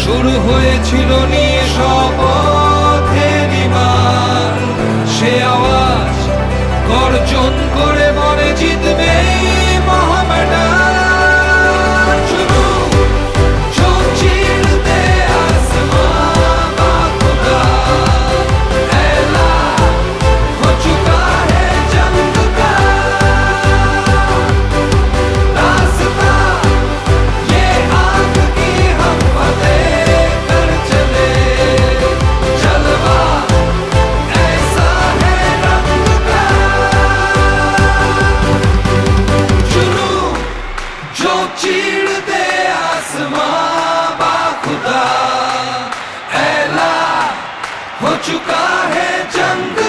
শুরু হয়েছিল নিঃশপথের বিমান, সে আওয়াজ গর্জন করে বলে জিতবে মোহামেডান। শুধু চোখ চিরতে आसमां बाखुदा, ऐला हो चुका है जंग का रास्ता, ये आग की हम फतेह कर चले, जलवा ऐसा है रंग का। चुनू जो चीर दे आसमां बाखुदा, ऐला हो चुका है जंग